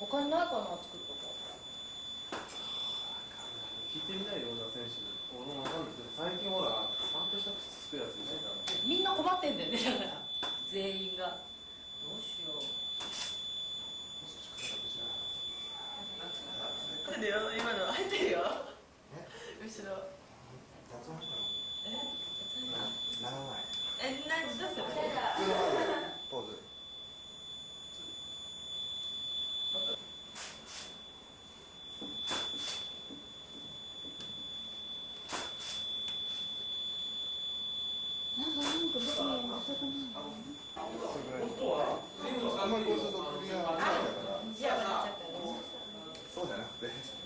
他にないかな、作るとこ。 聞いてみないよ、小田選手。俺もわかんないけど、最近ほら、ちゃんとした靴作るやついないから。 みんな困ってんだよね、だから全員が。どうしよう。 入ってるよ、今の入ってるよ。後ろ。 ならない。 何どうする？ ポーズ。 なんか別に遅くない。 あんまりこうすると首が痛いから。 じゃあ笑っちゃったら。 そうじゃなくて。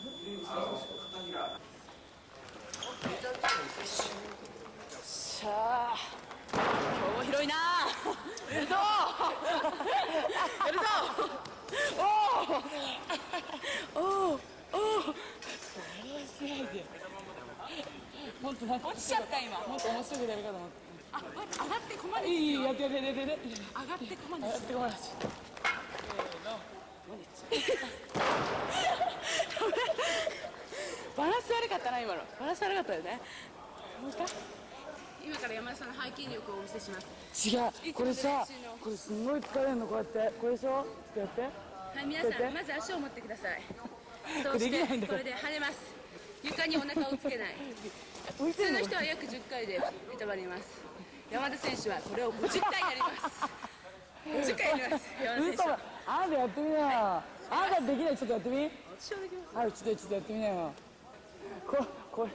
しゃあ。今日も広いな。やるぞ。やるぞ。おお。おお。しないで。本当落ちちゃった今。もっと面白いやり方も。あ、上がってこまで。いいやってやってやって上がってこまで。上がってこまで。バランス悪かったな今の。バランス悪かったよね。今から山田さんの背筋力をお見せします。違う。これさ、これすごい疲れるのこうやって。これでしょ。ちょっとやって。はい、皆さんまず足を持ってください。そうしてこれで跳ねます。床にお腹をつけない。普通の人は約10回でいたわります。山田選手はこれを50回やります。50回やります。山田選手は。 あんたやってみなよ。あんたできない。ちょっとやってみ。はい、ちょっとやってみなよ。これ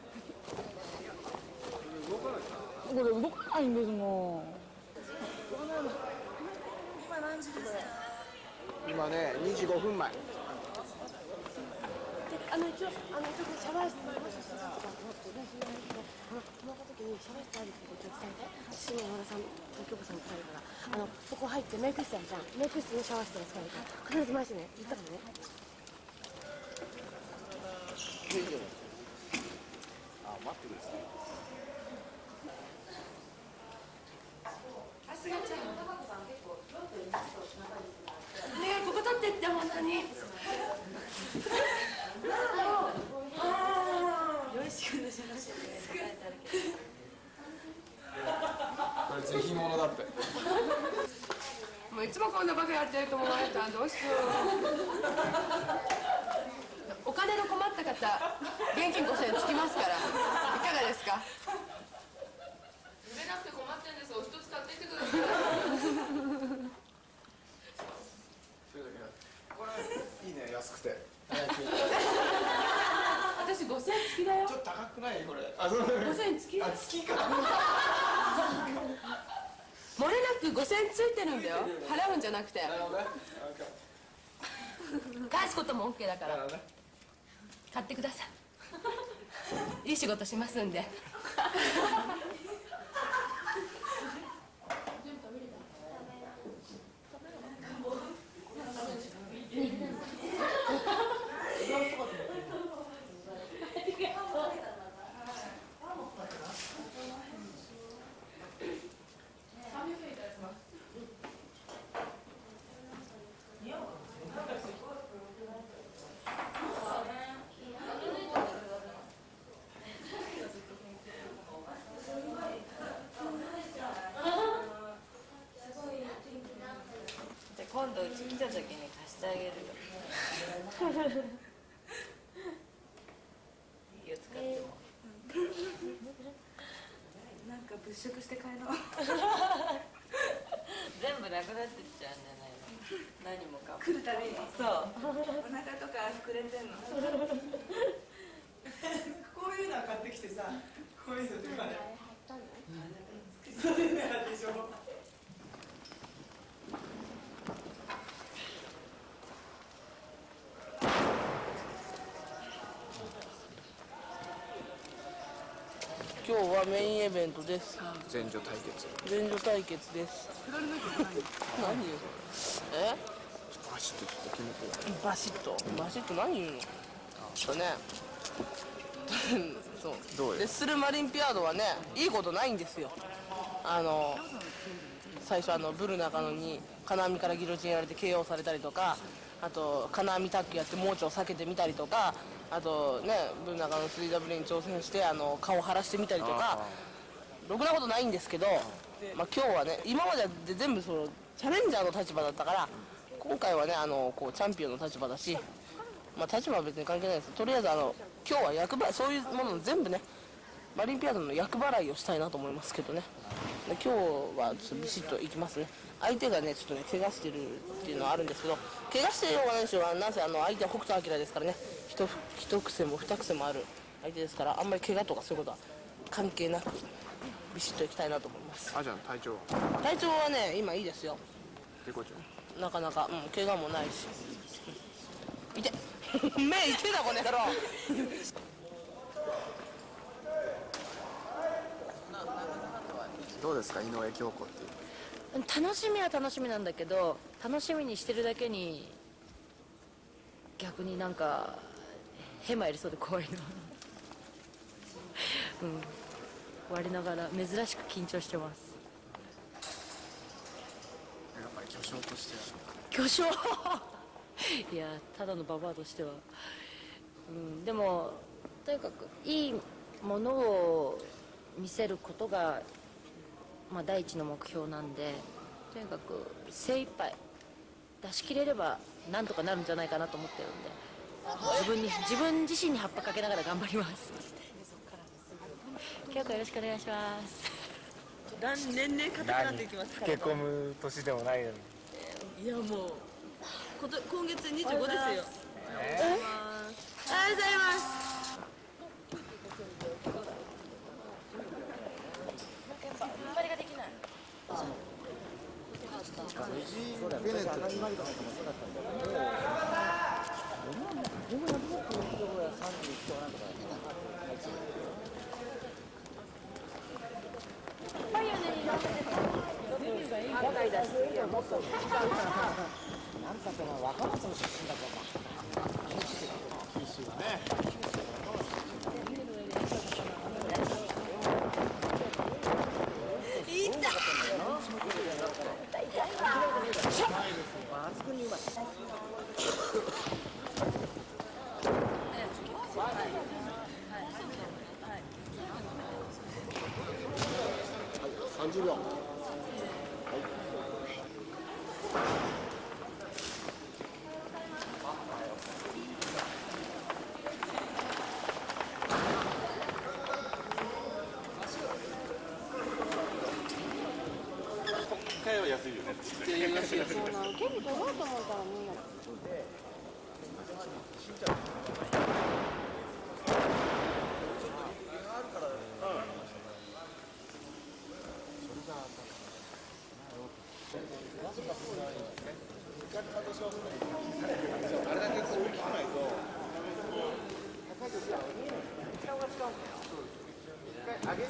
動かないんですもん。 今何時ですか？ 今ね、25分前。 一応シャワー室にもしかしたらこの時にシャワー室あるってことを伝えて、私も山田さんと京子さんに伝えるから、そこ入ってメイク室あるじゃん。メイク室にシャワー室が使えるから必ず回してね。言ったからね。 あ、待ってください。 すがちゃん、高子さん結構ロープにちょっと仲良くなって。 ねえ、ここ立ってって本当に。よし君の写真書いてあるけど。 これぜひものだって。 もういつもこんなバカやってると思われたらどうしよう。お金の困った方、現金5000円つきますから。いかがですか？売れなくて困ってんです。お一つ買ってきてください。 これいいね、安くて。 私5000円付きだよ。 ちょっと高くないこれ。あ、そうだね。 5000円付き。 あ、月か。 漏れなく5000円ついてるんだよ。払うんじゃなくて。 なるほどね。 返すことも OK だからなるほどね。 買ってください。いい仕事しますんで。 今度うち来た時に貸してあげるよ。いいよ、使っても。 なんか物色して帰ろう。 全部なくなってっちゃうんじゃないの。何もかも。 来るたびに。 そう。 お腹とか膨れてんの。こういうの買ってきてさ、こういうのとかね。そういうのやるでしょ。 今日はメインイベントです。 前女対決。 前女対決です。何よバシッとちょっと決めて。 バシッと何言うの？そうどうよレッスルマリンピアードはね、いいことないんですよ。最初ブル中野に金網からギロチンやられて KO されたりとか、 あと金網タックやって盲腸避けてみたりとか、あとね文中の 3W に挑戦して顔腫らしてみたりとか、ろくなことないんですけど、まあ、今日はね今までで全部そのチャレンジャーの立場だったから、今回はねこうチャンピオンの立場だし、まあ、立場は別に関係ないです。とりあえず今日は役払い、そういうもの全部ねマリンピアードの役払いをしたいなと思いますけどね。で今日はちょっとビシッといきますね。相手がねちょっとね怪我してるっていうのはあるんですけど、怪我してるようがないでしょうが、なんせ相手は北斗晶ですからね、一癖も二癖もある相手ですから、あんまり怪我とかそういうことは関係なくビシッといきたいなと思います。 あじゃん体調体調はね今いいですよ。 絶好調。 なかなか、怪我もないし。いて目いてだこの野郎どうですか井上京子っていう。 楽しみは楽しみなんだけど、楽しみにしてるだけに逆になんかヘマやりそうで怖いな我ながら珍しく緊張してます。 やっぱり巨匠としては巨匠いやただのババアとしては、でもとにかくいいものを見せることが、まあ、第一の目標なんで、とにかく精一杯出し切れればなんとかなるんじゃないかなと思ってるんで、自分自身に葉っぱかけながら頑張ります。京子よろしくお願いします。 年々硬くなっていきますから。 老け込む年でもないのに。 いやもう今月25ですよ。おはようございます。 ベネット30秒。 回は安いよね。 安い安い。 結構取ろうと思ったらみんな。 あれだけこう大きくないと一回上げて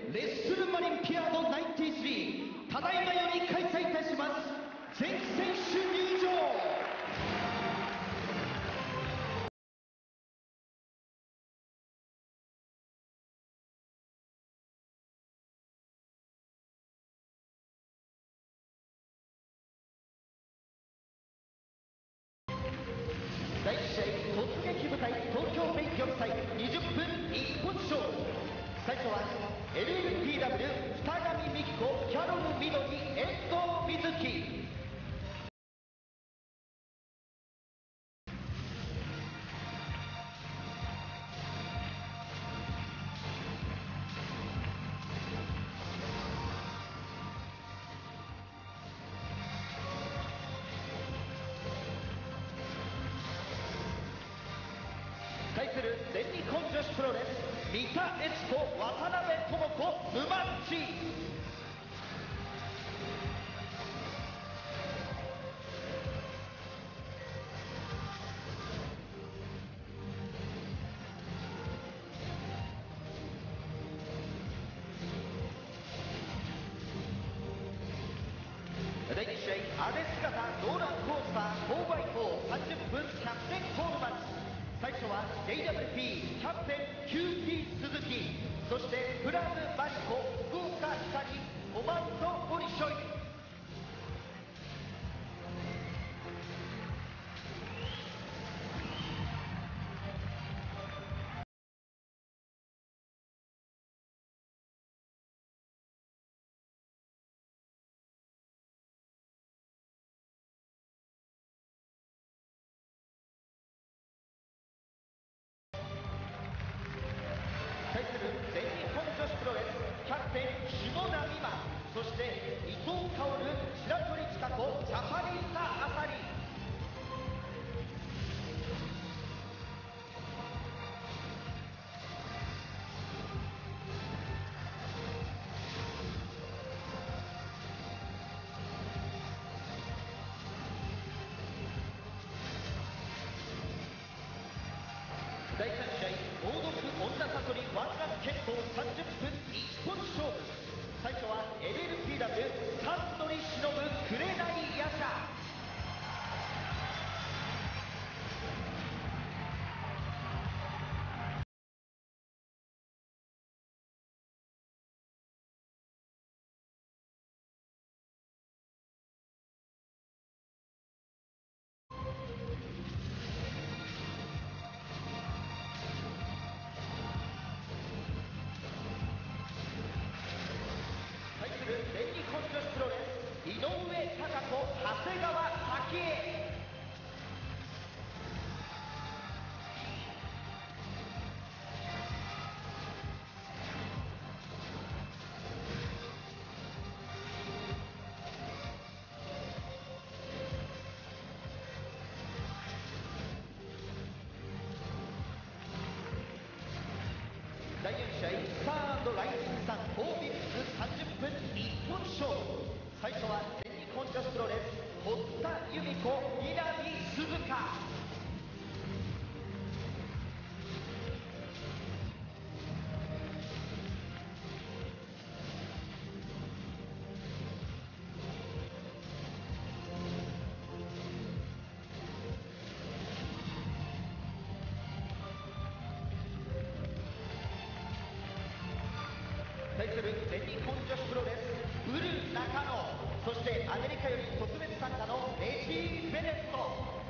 レッスルマリンピアード93、ただいまより開催いたします。全選手入場。第1試合、突撃部隊東京勉強祭20分一本勝負。最初は LLPW 二上美希子、キャロル緑、遠藤瑞希。対する全日本女子プロレス、三田悦子、渡辺智子、沼っち。第2試合、アデ姿ローラーコースター 4x4 30分100点ホールマッチ。最初は JWP キャプテン QT 鈴木、そしてプラムマリコ、福岡光、オマントオリショイ。対する全日本女子プロレス、キャプテン下田美馬、そして伊藤薫、白鳥千佳子、ジャパニータあさり。第3試合、猛毒女悟りワンラン剣道30分一本勝負。最初は LLPW サンドリ忍紅夜叉。対する全日本女子プロレス、井上貴子、長谷川早紀江。第4試合、スター&ライジングさん4ビックス30分一本勝負。最初は全日本女子プロレス、堀田由美子、南鈴鹿。対する全日本女子プロレス、ブルー中野、そしてアメリカより特別参加のレジー・ベネット。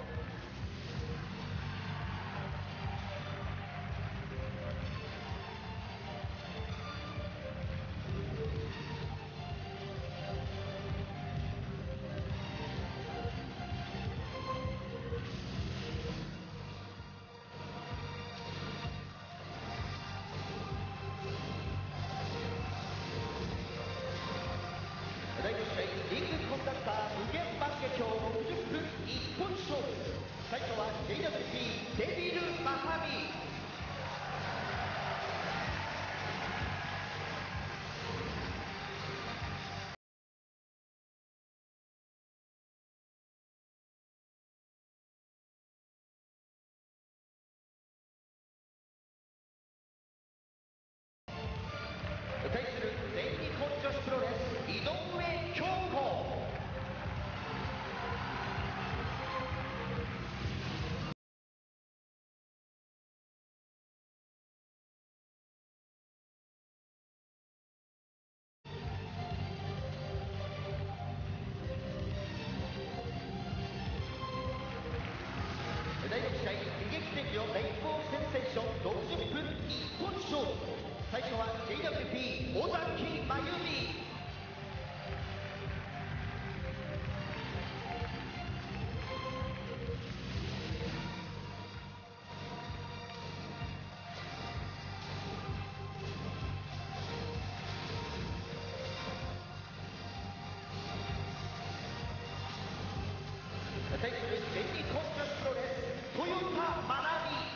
第5試合、リングコンダクター無限万華鏡60分一本勝負。 は JWP 尾崎真由美。対する全日本女子プロレス豊田真奈美。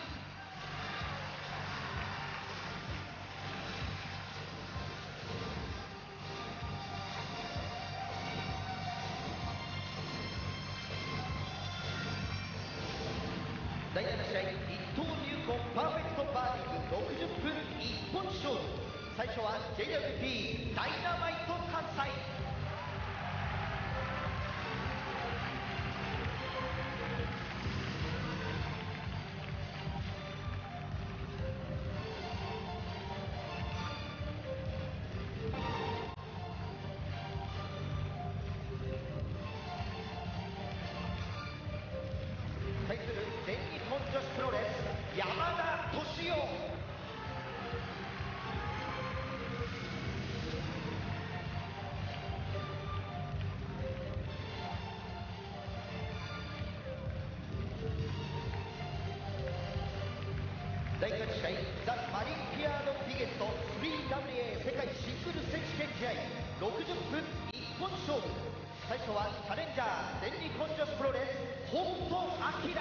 第7試合一刀入魂パーフェクトバーディング60分一本勝負。最初は JWP ダイナマイト関西。対する全日本女子プロレス山田敏夫。第8試合ザ・マリンピアード・ビゲット 3WA 世界シングル選手権試合60分一本勝負。最初はチャレンジャー全日本女子プロレス北斗晶。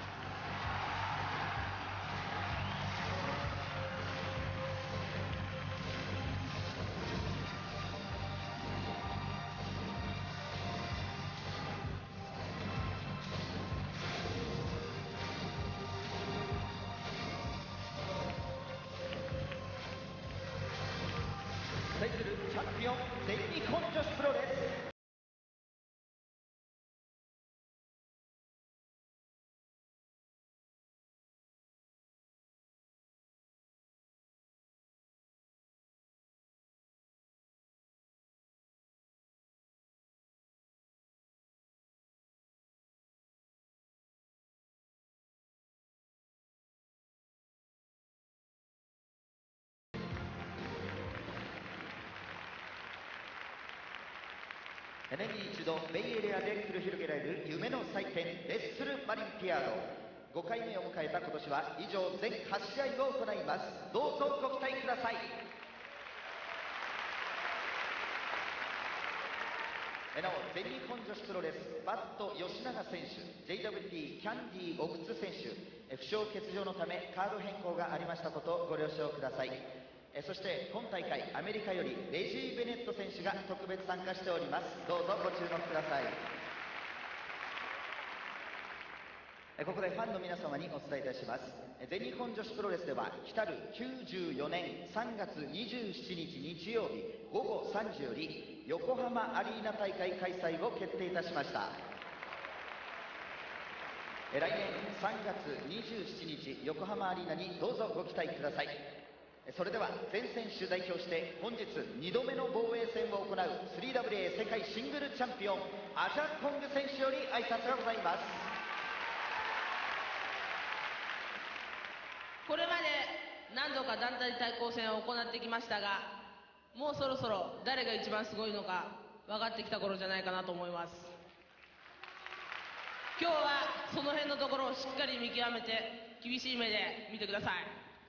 対するチャンピオン全日本女子プロレス年に一度ベイエリアで繰り広げられる夢の祭典レッスルマリンピアード5回目を迎えた今年は以上全8試合を行います。どうぞご期待ください。なお全日本女子プロレスバット吉永選手 JWP キャンディー奥津選手負傷欠場のためカード変更がありましたことをご了承ください。そして今大会アメリカよりレジー・ベネット選手が特別参加しております。どうぞご注目ください。ここでファンの皆様にお伝えいたします。全日本女子プロレスでは来る94年3月27日日曜日午後3時より横浜アリーナ大会開催を決定いたしました。来年3月27日横浜アリーナにどうぞご期待ください。それでは全選手代表して本日2度目の防衛戦を行う 3WA 世界シングルチャンピオンアジャコング選手より挨拶がございます。 これまで何度か団体対抗戦を行ってきましたが、もうそろそろ誰が一番すごいのか分かってきた頃じゃないかなと思います。今日はその辺のところをしっかり見極めて厳しい目で見てください。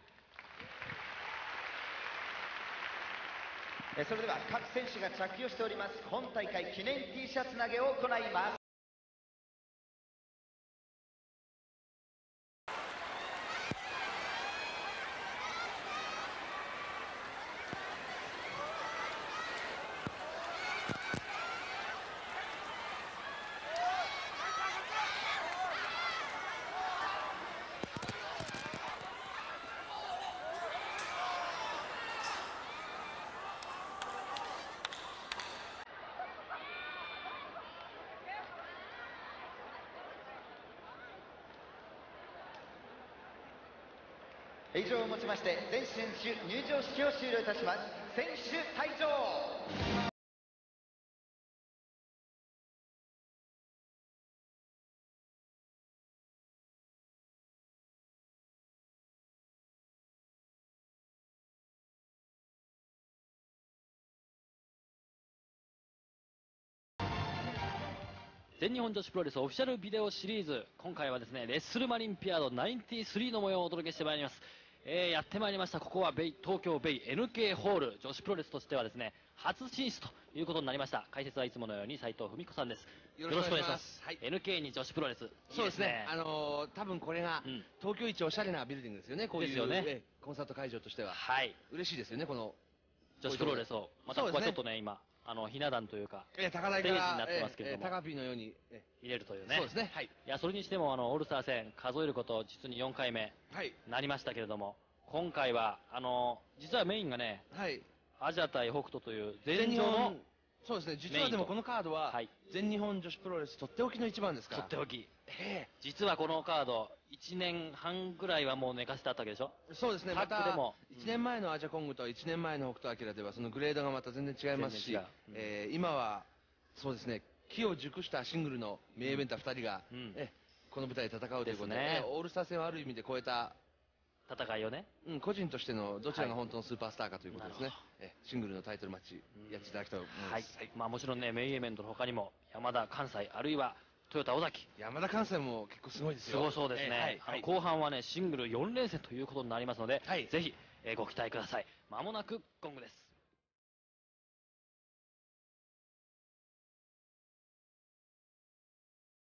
それでは各選手が着用しております本大会記念 T シャツ投げを行います。以上をもちまして全選手入場式を終了いたします。選手退場。 全日本女子プロレスオフィシャルビデオシリーズ、今回はですねレッスルマリンピアード93の模様をお届けしてまいります。やってまいりました。ここは東京ベイ NK ホール、女子プロレスとしてはですね初進出ということになりました。解説はいつものように斉藤文子さんです。よろしくお願いします。はい、NK に女子プロレス、 そうですね。多分これが東京一おしゃれなビルディングですよね。こういう、ね、コンサート会場としては、はい、嬉しいですよね。この女子プロレスをまたここはちょっとね今ひな壇というか高台からステージになってますけれども、 高ピーのように入れるというね。 そうですね。はい。いや、それにしてもオールスター戦数えること実に4回目なりましたけれども、今回は実はメインがね、はい、アジア対北斗という全日本の、 そうですね。実はでもこのカードは全日本女子プロレスとっておきの一番ですから。 とっておき。実はこのカード1年半ぐらいはもう寝かせてあったわけでしょ。 そうですね。また1年前のアジャコングと1年前の北斗晶ではそのグレードがまた全然違いますし、今はそうですね、機を熟したシングルの名イベンター2人が、この舞台で戦うということで、オールスター戦をある意味で超えた戦いをね、 個人としてのどちらが本当のスーパースターかということですね。シングルのタイトルマッチやっていただきたいと思います。 はい。まあもちろんね、メインイベントの他にも山田関西あるいはトヨタ尾崎、 山田関西も結構すごいですよ。 すごそうですね。後半はねシングル4連戦ということになりますので、ぜひご期待ください。まもなくゴングです。